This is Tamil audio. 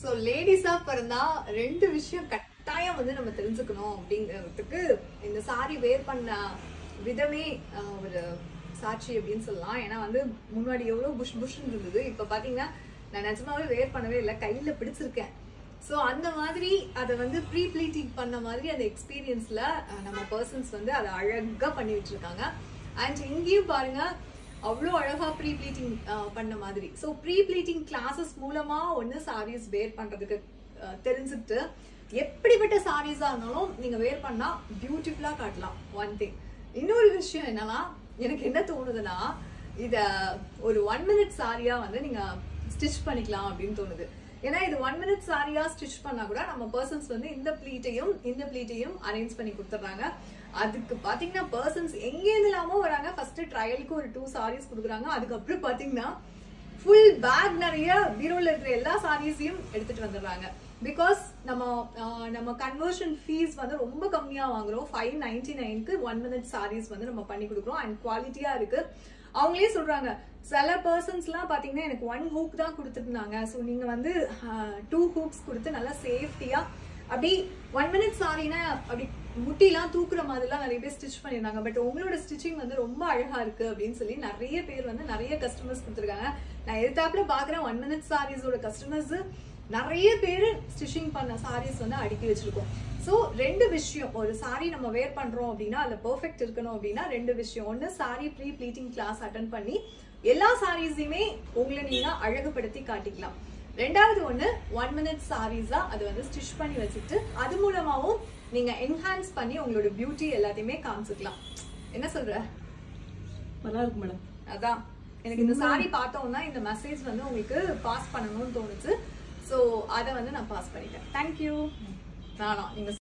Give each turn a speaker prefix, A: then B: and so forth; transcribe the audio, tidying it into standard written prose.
A: சோ லேடிஸா பிறந்தா ரெண்டு விஷயம் கட்டாயம் வந்து நம்ம தெரிஞ்சுக்கணும் அப்படிங்கிறதுக்கு இந்த சாரி வேர் பண்ண விதமே ஒரு சாட்சி அப்படின்னு சொல்லலாம். ஏன்னா வந்து முன்னாடி எவ்வளவு புஷ் புஷ்ன்னு இருந்தது, இப்ப பாத்தீங்கன்னா நான் நிஜமாவே வேர் பண்ணவே இல்லை, கையில பிடிச்சிருக்கேன். ஸோ அந்த மாதிரி அதை வந்து ப்ரீ ப்ளீட்டிங் பண்ண மாதிரி அந்த எக்ஸ்பீரியன்ஸ்ல நம்ம பர்சன்ஸ் வந்து அதை அழகா பண்ணி வச்சிருக்காங்க. அண்ட் இங்கேயும் பாருங்க அவ்வளோ அழகா ப்ரீ ப்ளீட்டிங் பண்ண மாதிரி. ஸோ ப்ரீ ப்ளீட்டிங் கிளாஸஸ் மூலமா ஒன்று சாரீஸ் வேர் பண்றதுக்கு தெரிஞ்சுட்டு எப்படிப்பட்ட சாரீஸா இருந்தாலும் நீங்க வேர் பண்ணா பியூட்டிஃபுல்லா காட்டலாம். One thing. இன்னொரு விஷயம் என்னன்னா, எனக்கு என்ன தோணுதுன்னா, இத ஒரு 1 minute சாரியா வந்து நீங்க ஸ்டிச் பண்ணிக்கலாம் அப்படின்னு தோணுது. ஏன்னா இது 1 minute சாரியா ஸ்டிச் பண்ணா கூட நம்ம பர்சன்ஸ் வந்து இந்த ப்ளீட்டையும் அரேஞ்ச் பண்ணி கொடுத்துறாங்க. அதுக்கு பாத்தீங்கன்னா பர்சன்ஸ் எங்க இல்லாமோ வராங்க. ஃபர்ஸ்ட் ட்ரையலுக்கு ஒரு 2 sarees கொடுக்குறாங்க. அதுக்கப்புறம் பாத்தீங்கன்னா ஃபுல் பேக் நிறைய பீரோல இருக்கிற எல்லா சாரீஸையும் எடுத்துட்டு வந்துடுறாங்க. பிகாஸ் நம்ம கன்வர்ஷன் ஃபீஸ் வந்து ரொம்ப கம்மியா வாங்குறோம். 599க்கு 1 minute sarees வந்து நம்ம பண்ணி கொடுக்குறோம். அண்ட் குவாலிட்டியா இருக்கு. அவங்களே சொல்றாங்க, சில பர்சன்ஸ் எல்லாம் பாத்தீங்கன்னா எனக்கு 1 hook தான் கொடுத்துருந்தாங்க, ஸோ நீங்க வந்து 2 hooks கொடுத்து நல்லா சேஃப்டியா அப்படி 1 minute சாரினா அப்படி முட்டிலாம் தூக்குற மாதிரிலாம் நிறைய பேர் ஸ்டிச் பண்ணிருந்தாங்க. பட் உங்களோட ஸ்டிச்சிங் வந்து ரொம்ப அழகா இருக்கு அப்படின்னு சொல்லி நிறைய பேர் வந்து நிறைய கஸ்டமர்ஸ் கொடுத்துருக்காங்க. நான் எதிர்த்தாப்புல பாக்குறேன் 1 minute சாரீஸோட கஸ்டமர்ஸ் நிறைய பேர் ஸ்டிச்சிங் பண்ண சாரீஸ் வந்து அடுக்கி வச்சிருக்கோம். ஸோ 2 விஷயம், ஒரு சாரி நம்ம வேர் பண்றோம் அப்படின்னா அதுல பெர்ஃபெக்ட் இருக்கணும் அப்படின்னா 2 விஷயம். ஒன்னு, sari pre pleating class attend பண்ணி எல்லா சாரீஸையுமே உங்களை நீங்க அழகுபடுத்தி காட்டிக்கலாம். ரெண்டாவது ஒண்ணு, 1 minute சாரீஸா அது வந்து ஸ்டிச் பண்ணி வச்சுட்டு அது மூலமாவும் நீங்க என்ஹான்ஸ் பண்ணி உங்களோட பியூட்டி எல்லாத்தையுமே காமிச்சுக்கலாம். என்ன சொல்ற?
B: நல்லா இருக்கு மேடம்.
A: அதான் எனக்கு இந்த சாரி பார்த்தோம்னா இந்த மெசேஜ் வந்து உங்களுக்கு பாஸ் பண்ணணும்னு தோணுச்சு. ஸோ அதை வந்து நான் பாஸ் பண்ணிட்டேன். தேங்க்யூ. நானா நீங்க